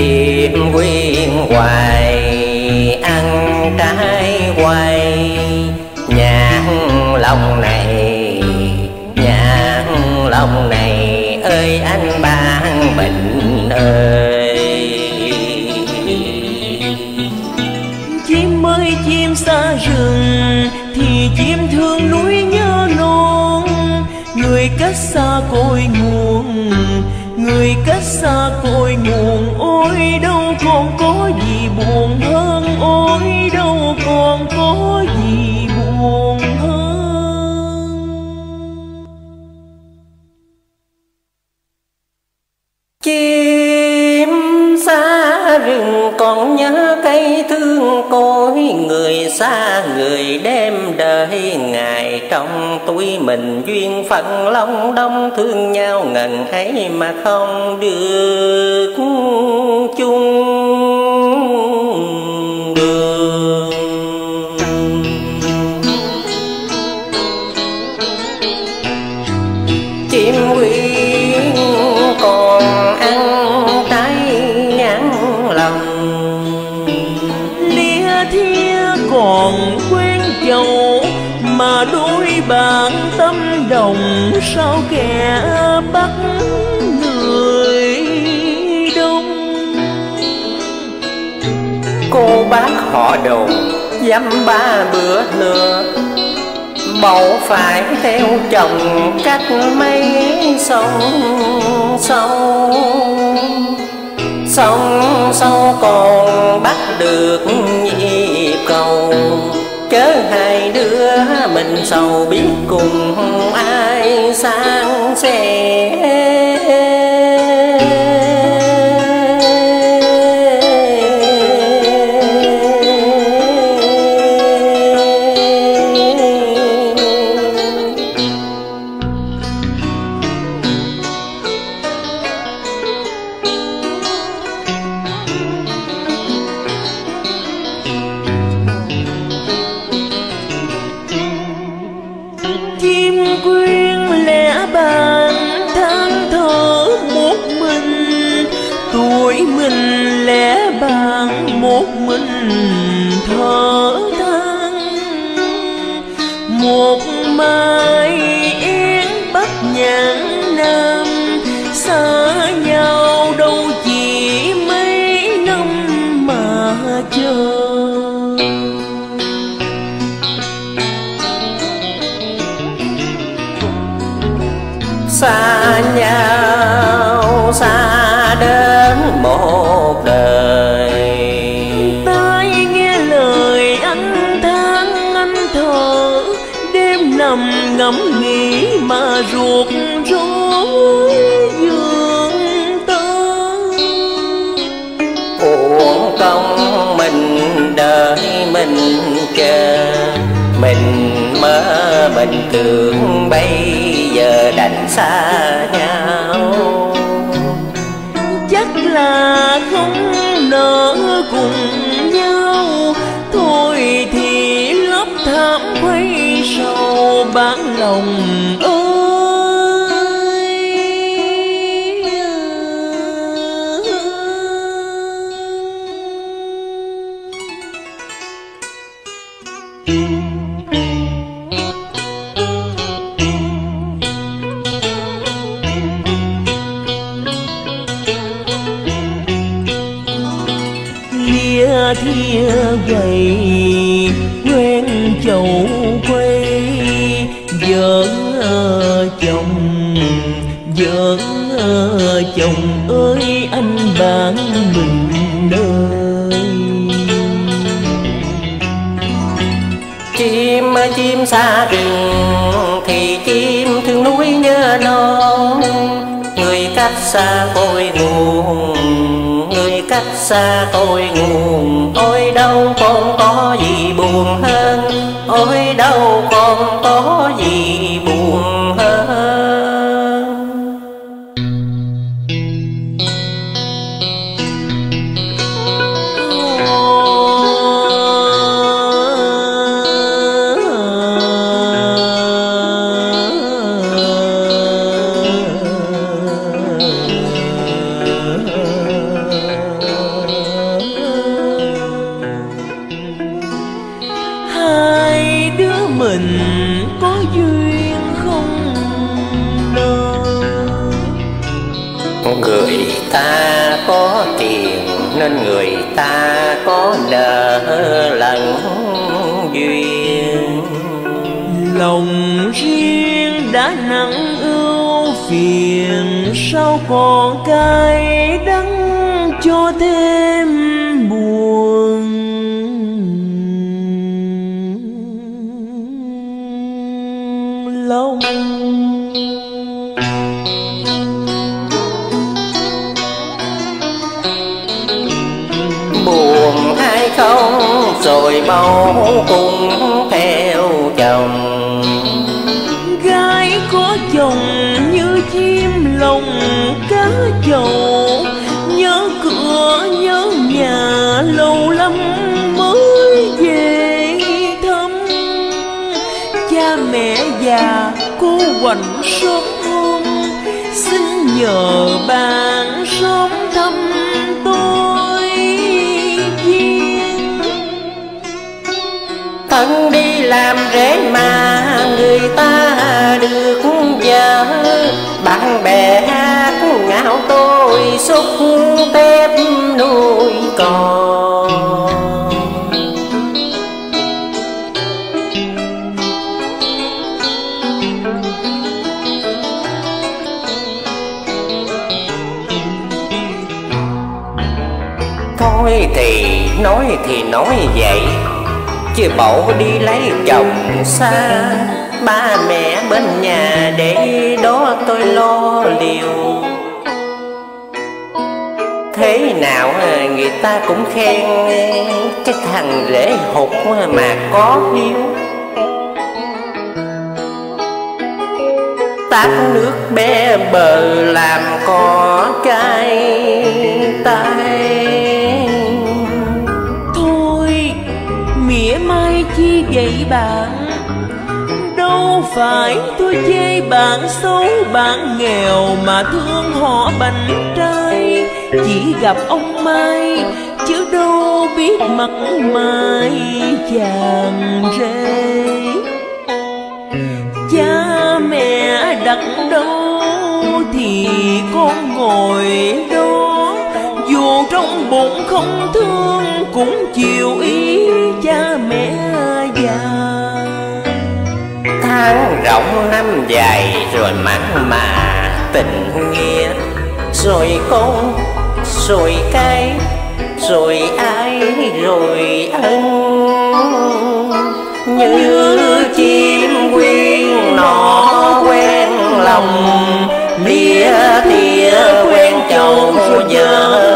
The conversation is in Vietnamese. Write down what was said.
chim quyên hoài ăn trái quay, nhãn lòng này ơi anh ban bình ơi. Chim ơi chim xa rừng thì chim thương núi nhớ non, người cách xa cội nguồn, người cách xa cội nguồn. Ôi đâu còn có gì buồn hơn, ôi đâu còn có gì buồn hơn. Chim xa rừng còn nhớ cây thương cối, người xa người đêm đợi ngày. Trong túi mình duyên phận long đong, thương nhau ngần ấy mà không được chung đường. Chim quyên còn ăn trái nhãn lòng, Lia thia còn quen chầu, mà đôi bạn tâm đồng sao kẻ bắt người đông. cô bác họ đồn dăm ba bữa nữa, bầu phải theo chồng cách mấy sông sâu. Sông sâu còn bắt được nhịp cầu, chớ hai đứa mình sầu biết cùng ai sang sẻ. Chim quyên lẻ bàn than thở một mình, tuổi mình lẻ bàn một mình thở than. Một mai én bắc nhạn nam, xa nhau đâu chỉ mấy năm mà chờ. Xa nhau xa đến một đời, Tai nghe lời anh than anh thở, đêm nằm ngẫm nghĩ mà ruột rối giường tơ. uổng công mình đợi mình chờ, mình mơ mình tưởng bây giờ đành xa nhau. Chắc là không nỡ cùng nhau, thôi thì lấp thảm quay sầu bán lòng ơi. Lia thia gầy quen chầu quay, vợ chồng vợ chồng ơi anh bạn mình ơi. Chim xa rừng thì chim thương núi nhớ non, người cách xa cội nguồn, người cách xa cội nguồn. Ôi đâu còn có gì buồn hơn, ôi đâu còn có gì buồn hơn. nên người ta có nợ lần duyên. Lòng riêng đã nặng ưu phiền, sao còn cay đắng cho thêm buồn. Lòng buồn hay không rồi mau cùng theo chồng. gái có chồng như chim lồng cá chậu, nhớ cửa nhớ nhà lâu lắm mới về thăm. Cha mẹ già cô quạnh sớm hôm, xin nhờ bạn sớm thăm tôi duyên. Thân đi làm rể mà người ta được vợ, bạn bè hát ngạo tôi xúc tép nuôi con. Thôi thì nói vậy, chứ bộ đi lấy chồng xa, ba mẹ bên nhà để đó tôi lo liều. Thế nào người ta cũng khen cái thằng rể hụt mà có hiếu. Tát nước bé bờ làm có cái tay. Thôi mỉa mai chi vậy bạn, đâu phải tôi chê bạn xấu bạn nghèo mà thương họ bánh trai. Chỉ gặp ông Mai chứ đâu biết mặt mày chàng rể. Cha mẹ đặt đâu thì con ngồi đó, dù trong bụng không thương cũng chiều ý cha mẹ già. Tháng rộng năm dài rồi mặn mà tình nghĩa, rồi con rồi cái rồi ai rồi ân. Như chim quyên nọ quen lòng, lia tia quen chầu giờ